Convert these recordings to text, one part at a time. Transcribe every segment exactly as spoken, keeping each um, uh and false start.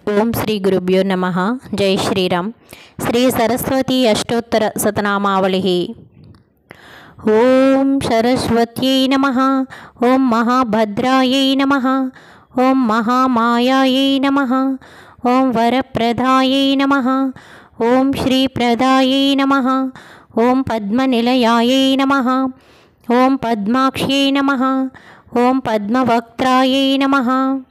ఓం శ్రీ గురుభ్యో నమః. జై శ్రీరామ్. శ్రీ సరస్వతి అష్టోత్తర శతనామావళి. ఓం సరస్వత్యై నమః. ఓం మహాభద్రాయై నమః. ఓం మహామాయాయై నమః. ఓం వరప్రదాయై నమః. ఓం శ్రీప్రదాయై నమః. ఓం పద్మనిలయాయై నమః. ఓం పద్మాక్ష్యై నమః. ఓం పద్మవక్త్రాయై నమః.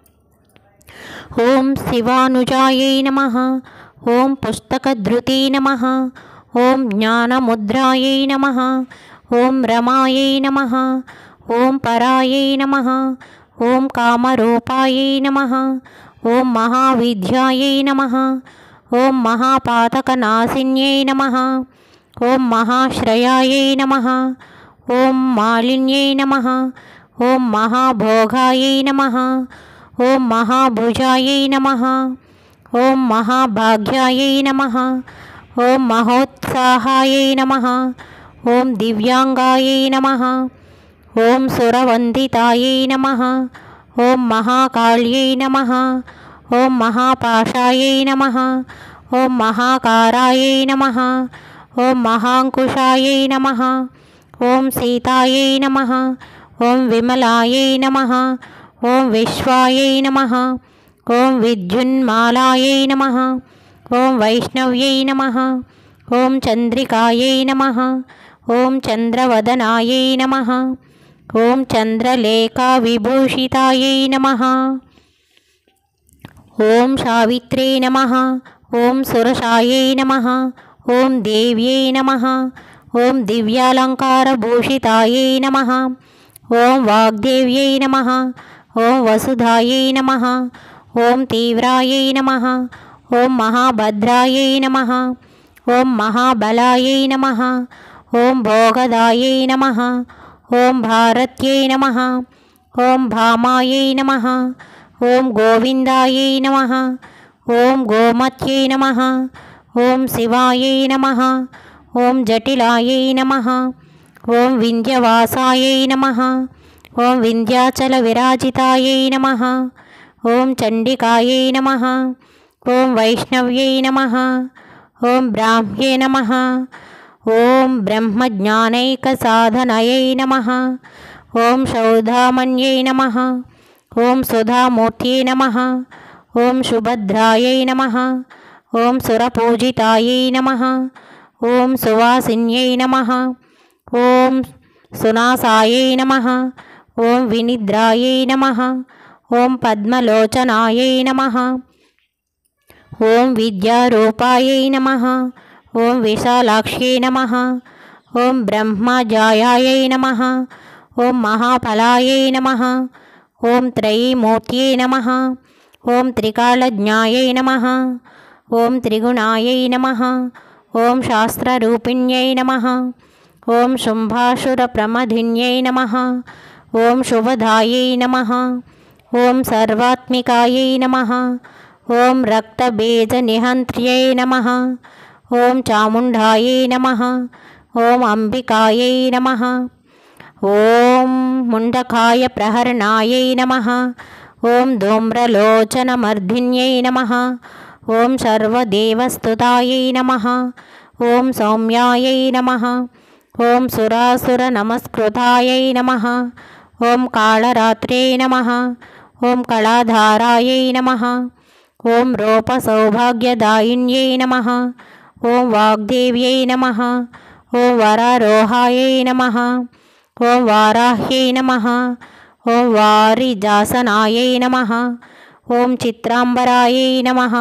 ఓం శివానుజాయై నమః. ఓం పుస్తకధృతే నమః. ఓం జ్ఞానముద్రాయై నమః. ఓం రమాయై నమః. ఓం పరాయై నమః. ఓం కామరూపాయై నమః. ఓం మహావిద్యాయై నమః. ఓం మహాపాతకనాశిన్యై నమః. ఓం మహాశ్రయాయై నమః. ఓం మాలిన్యై నమః. ఓం మహాభోగాయై నమః. ఓం మహాభుజాయై నమః. ఓం మహాభాగ్యాయై నమః. ఓం మహోత్సాహాయై నమః. ఓం దివ్యాంగాయై నమః. ఓం సురవందితాయై నమః. ఓం మహాకాళ్యై నమః. ఓం మహాపాశాయై నమః. ఓం మహాకారాయై నమః. ఓం మహాంకుశాయై నమః. ఓం సీతాయై నమః. ఓం విమలాయై నమః. ఓం విశ్వాయై నమః. ఓం విద్యున్మాలాయై నమః. ఓం వైష్ణవ్యై నమః. ఓం చంద్రికాయై నమః. ఓం చంద్రవదనాయై నమః. ఓం చంద్రలేఖా విభూషితాయై నమః. ఓం సావిత్ర్యై నమః. ఓం సురసాయై నమః. ఓం దేవ్యై నమః. ఓం దివ్యాలంకారభూషితాయై నమః. ఓం వాగ్దేవ్యై నమః. ఓం వసుధాయై నమః. ఓం తీవ్రాయై నమః. ఓం మహాభద్రాయై నమః. ఓం మహాబలాయై నమః. ఓం భోగదాయై నమః. ఓం భారత్యై నమః. ఓం భామాయై నమః. ఓం గోవిందాయై నమః. ఓం గోమత్యై నమః. ఓం శివాయై నమః. ఓం జటిలాయై నమః. ఓం వింధ్యవాసాయై నమః. ఓం వింధ్యాచల విరాజితాయై నమః. ఓం చండికాయై నమః. ఓం వైష్ణవ్యై నమః. ఓం బ్రాహ్మ్యై నమః. ఓం బ్రహ్మజ్ఞానైక సాధనయై నమః. ఓం సౌధామన్యై నమః. ఓం సుధామూర్త్యై నమః. ఓం సుభద్రాయై నమః. ఓం సురపూజితాయై నమః. ఓం సువాసిన్యై నమః. ఓం సునాసాయై నమః. ఓం వినిద్రాయై నమః. ఓం పద్మలోచనాయై నమః. ఓం విద్యారూపాయై నమః. ఓం విశాలాక్ష్యై నమః. ఓం బ్రహ్మజాయాయై నమః. ఓం మహాఫలాయై నమః. ఓం త్రయీమూర్త్యై నమః. ఓం త్రికాళజ్ఞాయై నమః. ఓం త్రిగుణాయై నమః. ఓం శాస్త్రరూపిణ్యై నమః. ఓం శుంభాసురప్రమథిన్యై నమః. ఓం శుభదాయై నమః. ఓం సర్వాత్మికాయై నమః. ఓం రక్తబీజనిహంత్ర్యై నమః. ఓం చాముండాయై నమః. ఓం అంబికాయై నమః. ఓం ముండకాయ ప్రహరణాయై నమః. ఓం ధూమ్రలోచనమర్ధిన్యై నమః. ఓం సర్వదేవస్తుతాయై నమః. ఓం సౌమ్యాయై నమః. ఓం సురాసుర నమస్కృతాయై నమః. ఓం కాళరాత్ర్యై నమః. ఓం కళాధారాయై నమః. ఓం రూపసౌభాగ్యదాయిన్యై నమః. ఓం వాగ్దేవ్యై నమః. ఓం వరారోహాయై నమః. ఓం వారాహ్యై నమః. ఓం వారిజాసనాయై నమః. ఓం చిత్రాంబరాయై నమః.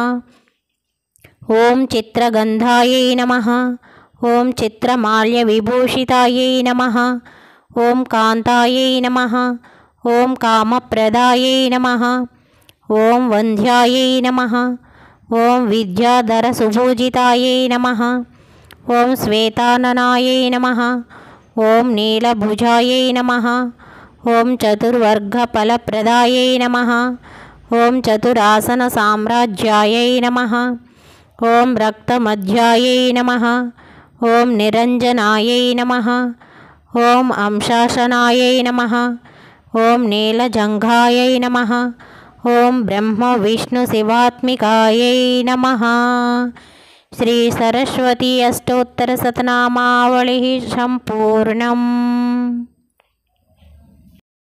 ఓం చిత్రగంధాయై నమః. ఓం చిత్రమాల్యవిభూషితాయై నమః. ఓం కాంతాయై నమః. ఓం కామప్రదాయై నమః. ఓం వంధ్యాయై నమః. ఓం విద్యాధరసుభూజితాయై నమః. ఓం శ్వేతాననాయై నమః. ఓం నీలభుజాయై నమః. ఓం చతుర్వర్గఫలప్రదాయై నమః. ఓం చతురాసన సామ్రాజ్యాయై నమః. ఓం రక్తమధ్యాయై నమః. ఓం నిరంజనాయై నమః. ఓం అంశాసనాయై నమః. ఓం నీలజంఘాయై నమః. ఓం బ్రహ్మ విష్ణు శివాత్మికాయై నమః. శ్రీ సరస్వతి అష్టోత్తర శతనామావళి సంపూర్ణం.